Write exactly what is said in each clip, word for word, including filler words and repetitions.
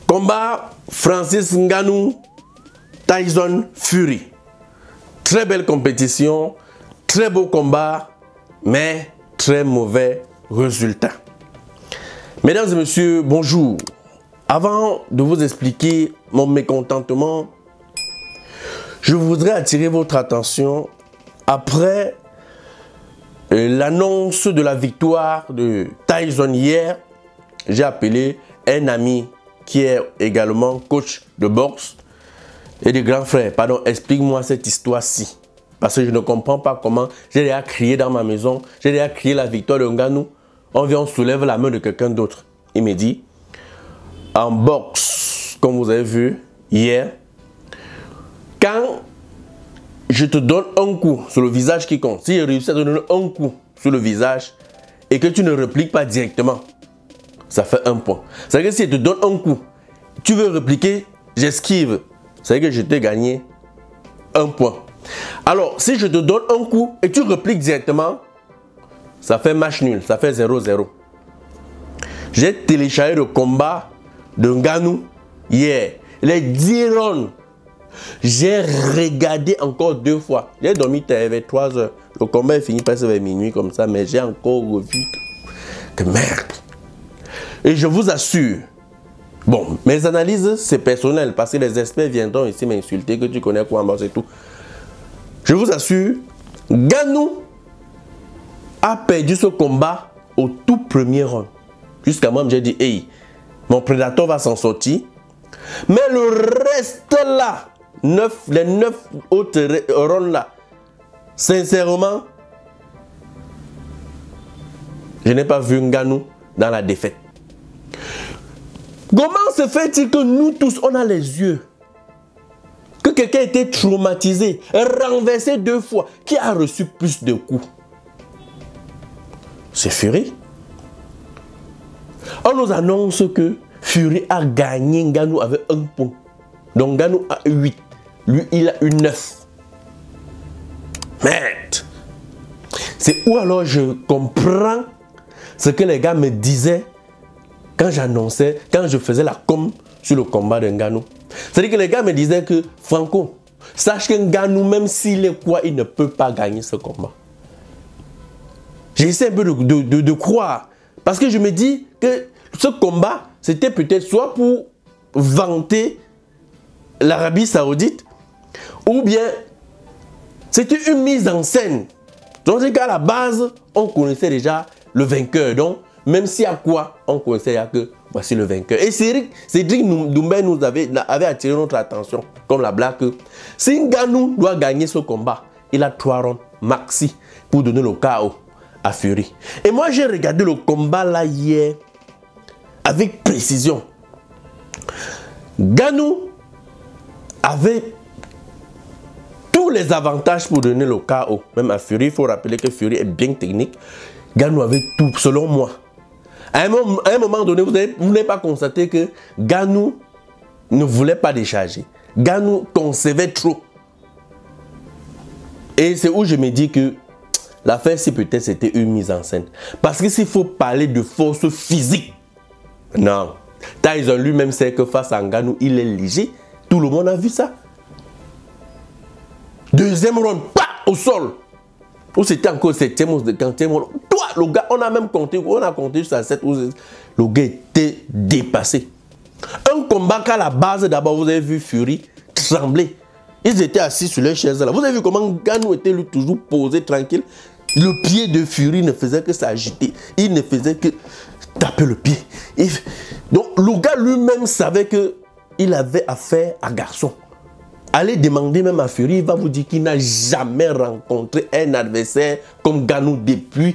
Combat Francis Ngannou, Tyson Fury. Très belle compétition, très beau combat, mais très mauvais résultat. Mesdames et messieurs, bonjour. Avant de vous expliquer mon mécontentement, je voudrais attirer votre attention après l'annonce de la victoire de Tyson hier. J'ai appelé un ami qui est également coach de boxe et de grand frère. Pardon, explique-moi cette histoire-ci. Parce que je ne comprends pas comment j'ai déjà crié dans ma maison, j'ai déjà crié la victoire de Ngannou. On vient, on soulève la main de quelqu'un d'autre. Il me dit, en boxe, comme vous avez vu hier, quand je te donne un coup sur le visage qui compte, si je réussis à te donner un coup sur le visage et que tu ne répliques pas directement, ça fait un point. C'est-à-dire que si je te donne un coup, tu veux répliquer, j'esquive. C'est-à-dire que je t'ai gagné un point. Alors, si je te donne un coup et tu répliques directement, ça fait match nul, ça fait zéro zéro. J'ai téléchargé le combat de Ngannou hier. Les dix rounds. J'ai regardé encore deux fois. J'ai dormi vers trois heures. Le combat est fini presque vers minuit comme ça, mais j'ai encore revu que, que merde. Et je vous assure, bon, mes analyses, c'est personnel, parce que les experts viendront ici m'insulter, que tu connais quoi en boxe et tout. Je vous assure, Ngannou a perdu ce combat au tout premier round. Jusqu'à moi, j'ai dit, hey, mon prédateur va s'en sortir. Mais le reste là, neuf, les neuf autres rounds là, sincèrement, je n'ai pas vu Ngannou dans la défaite. Comment se fait-il que nous tous, on a les yeux? Que quelqu'un a été traumatisé, renversé deux fois, qui a reçu plus de coups? C'est Fury. On nous annonce que Fury a gagné Ngannou avec un point. Donc Ngannou a eu huit. Lui, il a eu neuf. Merde. C'est où alors je comprends ce que les gars me disaient quand j'annonçais, quand je faisais la com sur le combat de Ngannou. C'est-à-dire que les gars me disaient que, Franco, sache que Ngannou, même s'il est quoi, il ne peut pas gagner ce combat. J'essaie un peu de, de, de, de croire. Parce que je me dis que ce combat, c'était peut-être soit pour vanter l'Arabie Saoudite, ou bien c'était une mise en scène. Donc qu'à la base, on connaissait déjà le vainqueur. Donc, même si à quoi, on connaissait déjà que voici le vainqueur. Et Cédric, Cédric Doumbé nous avait, avait attiré notre attention, comme la blague que si Ngannou doit gagner ce combat, il a trois rounds maxi pour donner le K O à Fury. Et moi, j'ai regardé le combat là hier avec précision. Ngannou avait tous les avantages pour donner le K O. Même à Fury, il faut rappeler que Fury est bien technique. Ngannou avait tout, selon moi. À un moment, à un moment donné, vous n'avez pas constaté que Ngannou ne voulait pas décharger. Ngannou concevait trop. Et c'est où je me dis que l'affaire, si peut-être c'était une mise en scène. Parce que s'il faut parler de force physique, non. Tyson lui-même sait que face à Ngannou, il est léger. Tout le monde a vu ça. Deuxième round, pas au sol. Ou c'était encore septième ou quatrième round. Toi, le gars, on a même compté, on a compté jusqu'à sept. Le gars était dépassé. Un combat qu'à la base, d'abord, vous avez vu Fury trembler. Ils étaient assis sur leur chaise là. Vous avez vu comment Ngannou était lui toujours posé tranquille. Le pied de Fury ne faisait que s'agiter. Il ne faisait que taper le pied. Il... Donc le gars lui-même savait qu'il avait affaire à garçon. Allez demander même à Fury, il va vous dire qu'il n'a jamais rencontré un adversaire comme Ngannou depuis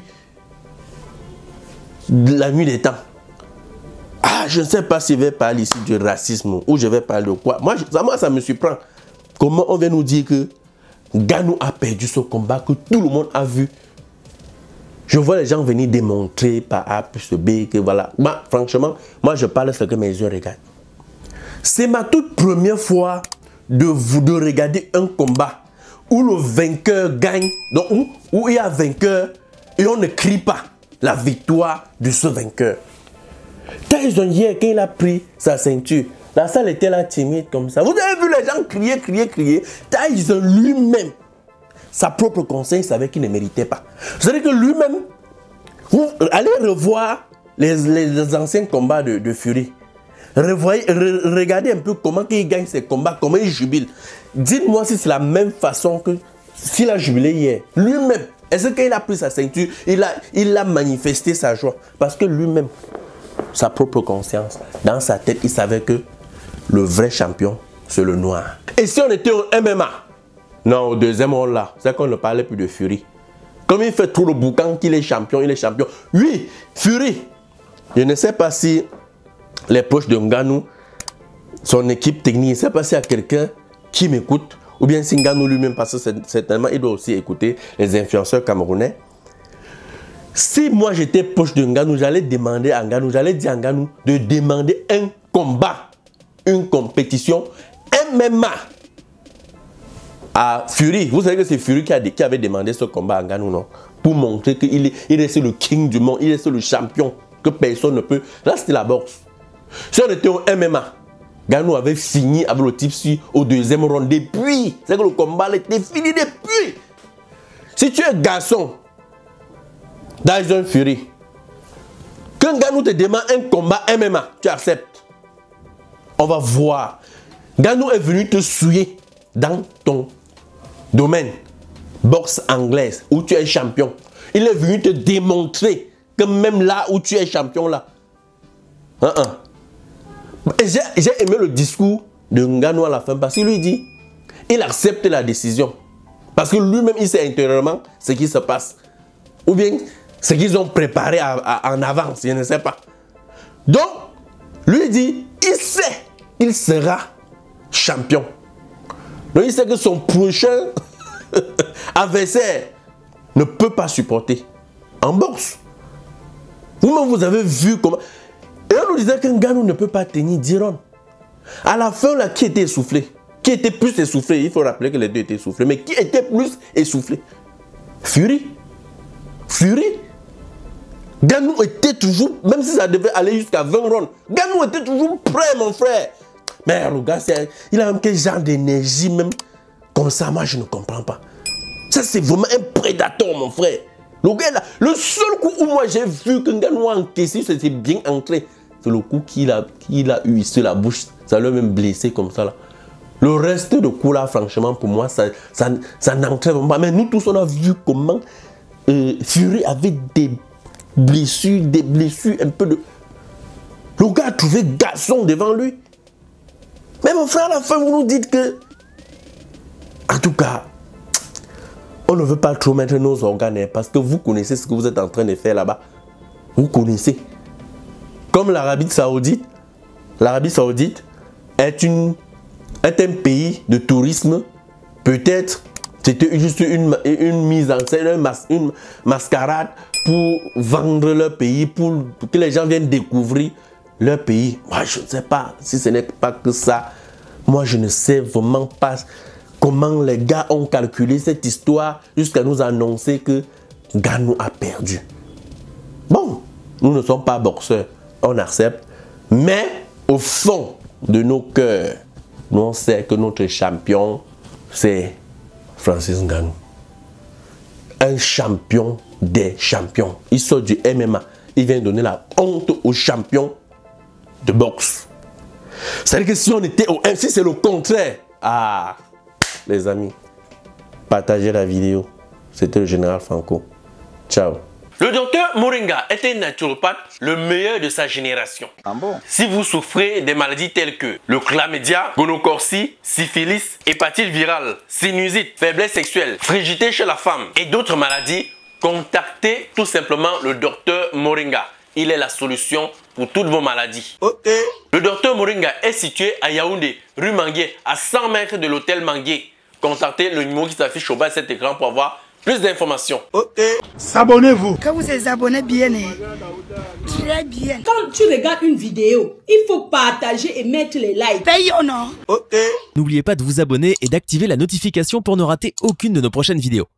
la nuit des temps. Ah, je ne sais pas si je vais parler ici du racisme ou je vais parler de quoi. Moi, ça, moi, ça me surprend. Comment on vient nous dire que Ngannou a perdu ce combat que tout le monde a vu. Je vois les gens venir démontrer par A plus B que voilà. Bah, franchement, moi je parle ce que mes yeux regardent. C'est ma toute première fois de, vous, de regarder un combat où le vainqueur gagne, donc où, où il y a vainqueur et on ne crie pas la victoire de ce vainqueur. Tyson hier, quand il a pris sa ceinture, La salle était là timide comme ça. Vous avez vu les gens crier, crier, crier. Tyson lui-même, sa propre conscience savait qu'il ne méritait pas. C'est-à-dire que lui-même, vous allez revoir les, les, les anciens combats de, de Fury. Revoyez, re, regardez un peu comment il gagne ses combats, comment il jubile. Dites-moi si c'est la même façon que s'il a jubilé hier. Lui-même, est-ce qu'il a pris sa ceinture, il a, il a manifesté sa joie. Parce que lui-même, sa propre conscience, dans sa tête, il savait que le vrai champion, c'est le noir. Et si on était au M M A, non, au deuxième rôle là, c'est qu'on ne parlait plus de Fury. Comme il fait tout le boucan qu'il est champion, il est champion. Oui, Fury. Je ne sais pas si les poches de Ngannou, son équipe technique, je ne sais pas s'il y a quelqu'un qui m'écoute, ou bien si Ngannou lui-même, parce que certainement, il doit aussi écouter les influenceurs camerounais. Si moi j'étais poche de Ngannou, j'allais demander à Ngannou, j'allais dire à Ngannou de demander un combat, une compétition M M A à Fury. Vous savez que c'est Fury qui, a, qui avait demandé ce combat à Ngannou, non? Pour montrer qu'il est, il est le king du monde, il est le champion, que personne ne peut. Là, c'était la boxe. Si on était au M M A, Ngannou avait fini avec le type ci au deuxième round depuis. C'est que le combat était fini depuis. Si tu es garçon, Tyson Fury, quand Ngannou te demande un combat M M A, tu acceptes. On va voir. Ngannou est venu te souiller dans ton domaine, boxe anglaise, où tu es champion. Il est venu te démontrer que même là où tu es champion, là, uh -uh. J'ai aimé le discours de Ngannou à la fin parce qu'il lui dit, il accepte la décision. Parce que lui-même, il sait intérieurement ce qui se passe. Ou bien ce qu'ils ont préparé à, à, en avance, je ne sais pas. Donc, lui dit, il sait qu'il sera champion. Donc, il sait que son prochain adversaire ne peut pas supporter. En boxe. Vous-même, vous avez vu comment... Et on nous disait qu'un Ngannou ne peut pas tenir dix rounds. À la fin, là, qui était essoufflé? Qui était plus essoufflé? Il faut rappeler que les deux étaient essoufflés. Mais qui était plus essoufflé? Fury. Fury. Ngannou était toujours, même si ça devait aller jusqu'à vingt rounds, Ngannou était toujours prêt, mon frère. Mais le gars, il a même quel genre d'énergie, même comme ça, moi je ne comprends pas. Ça, c'est vraiment un prédateur, mon frère. Le gars, là, le seul coup où moi j'ai vu que Ngannou a encaissé, c'était bien entré. C'est le coup qu'il a, qu'il a eu sur la bouche. Ça l'a même blessé comme ça, là. Le reste de coups, là, franchement, pour moi, ça, ça, ça n'entrait vraiment pas. Mais nous tous, on a vu comment euh, Fury avait des blessures, des blessures, un peu de... Le gars a trouvé garçon devant lui. Mais mon frère, à la fin, vous nous dites que... En tout cas, on ne veut pas trop mettre nos organes, parce que vous connaissez ce que vous êtes en train de faire là-bas. Vous connaissez. Comme l'Arabie Saoudite, l'Arabie Saoudite est, une, est un pays de tourisme. Peut-être c'était juste une, une mise en scène, une, mas, une mascarade pour vendre leur pays, pour, pour que les gens viennent découvrir leur pays. Moi, je ne sais pas si ce n'est pas que ça. Moi, je ne sais vraiment pas comment les gars ont calculé cette histoire jusqu'à nous annoncer que Ngannou a perdu. Bon, nous ne sommes pas boxeurs, on accepte. Mais au fond de nos cœurs, nous on sait que notre champion, c'est Francis Ngannou. Un champion des champions. Il sort du M M A. Il vient donner la honte aux champions de boxe. C'est-à-dire que si on était au M, si c'est le contraire, ah, les amis, partagez la vidéo. C'était le général Franco. Ciao. Le docteur Moringa était un naturopathe, le meilleur de sa génération. Ah bon? Si vous souffrez des maladies telles que le chlamydia, gonocorcie, syphilis, hépatite virale, sinusite, faiblesse sexuelle, frigidité chez la femme et d'autres maladies, contactez tout simplement le docteur Moringa. Il est la solution pour toutes vos maladies. Ok. Le docteur Moringa est situé à Yaoundé, rue Manguier, à cent mètres de l'hôtel Manguier. Contactez le numéro qui s'affiche au bas de cet écran pour avoir plus d'informations. Ok. S'abonnez-vous. Quand vous vous abonnez bien, très bien. Quand tu regardes une vidéo, il faut partager et mettre les likes. Payez ou non? Ok. N'oubliez pas de vous abonner et d'activer la notification pour ne rater aucune de nos prochaines vidéos.